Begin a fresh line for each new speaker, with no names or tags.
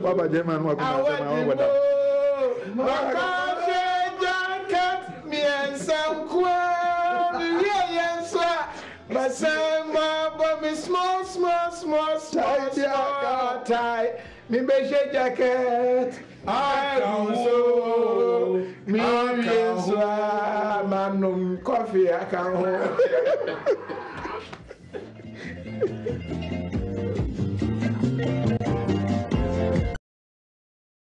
Papa German, what
I jacket, me and some quail, yes, but some but me small, tie, me beige jacket. I also me manum coffee, I can't.